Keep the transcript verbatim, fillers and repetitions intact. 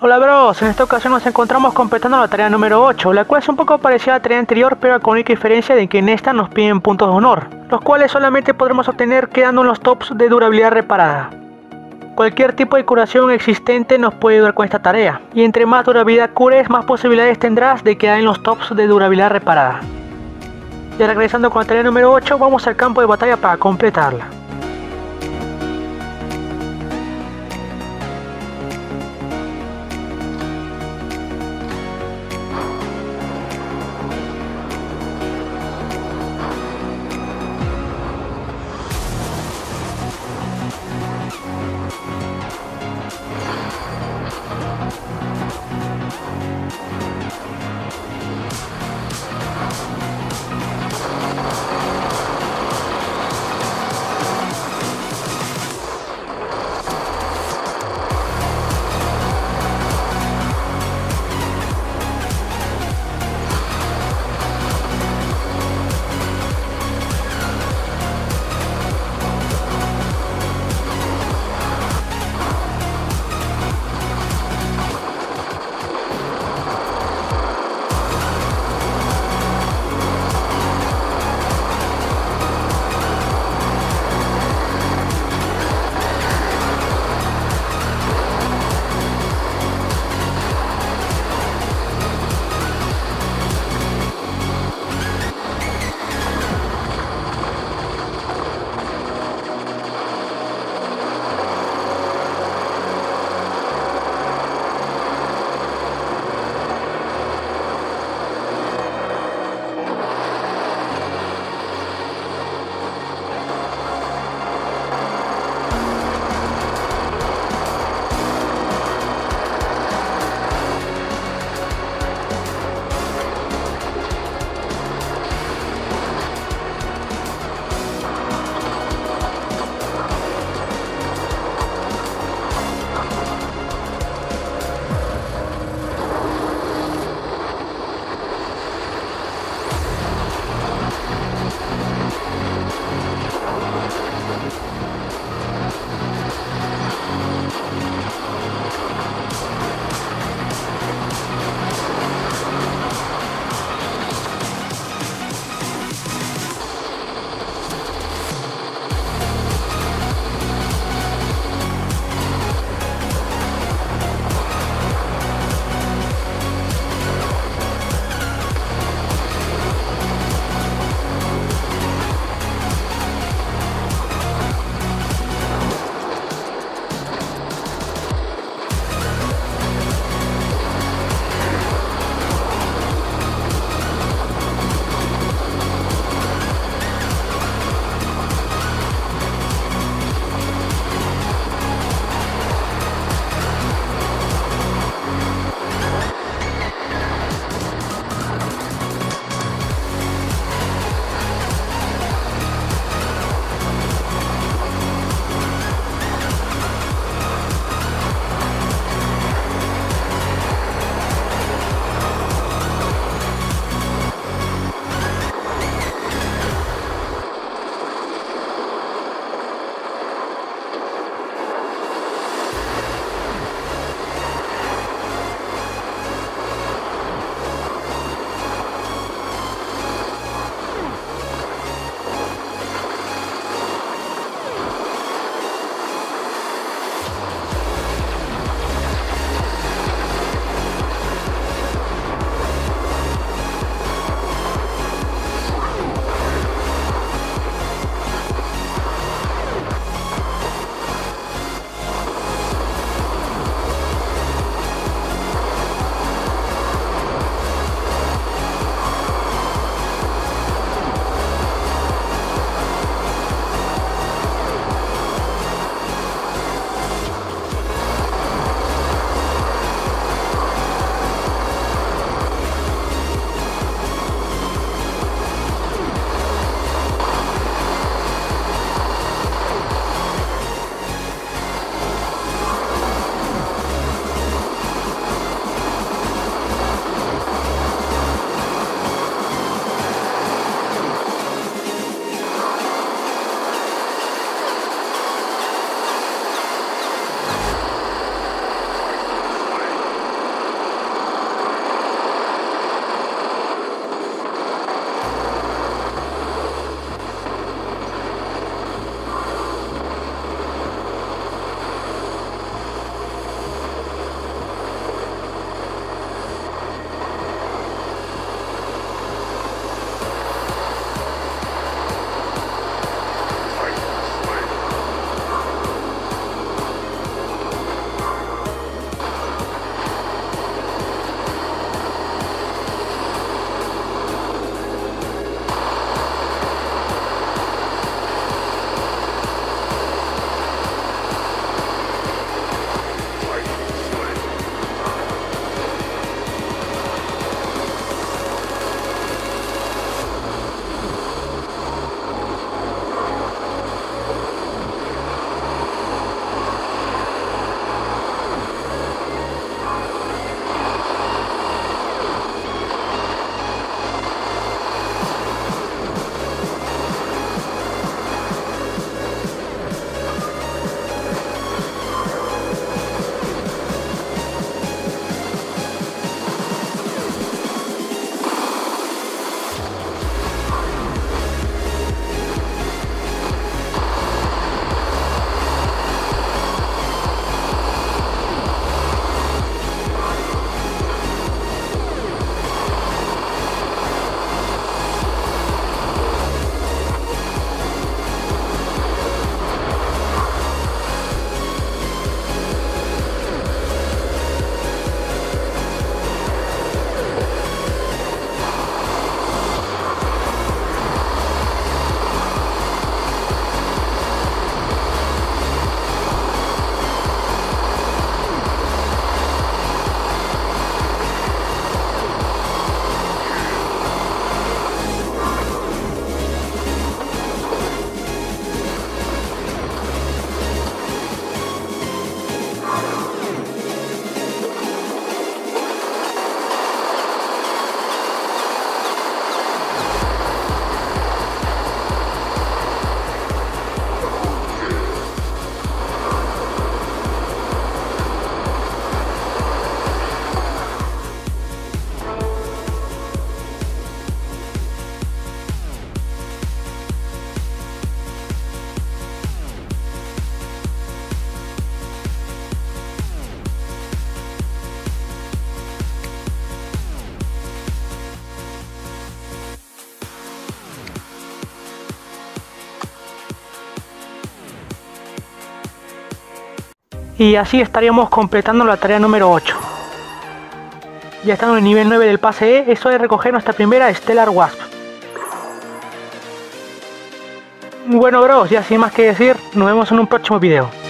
Hola bros, en esta ocasión nos encontramos completando la tarea número ocho, la cual es un poco parecida a la tarea anterior, pero con la única diferencia de que en esta nos piden puntos de honor, los cuales solamente podremos obtener quedando en los tops de durabilidad reparada. Cualquier tipo de curación existente nos puede ayudar con esta tarea, y entre más durabilidad cures, más posibilidades tendrás de quedar en los tops de durabilidad reparada. Ya regresando con la tarea número ocho, vamos al campo de batalla para completarla. Y así estaríamos completando la tarea número ocho. Ya estamos en el nivel nueve del pase E, eso de recoger nuestra primera Stellar Wasp. Bueno bros, ya sin más que decir, nos vemos en un próximo video.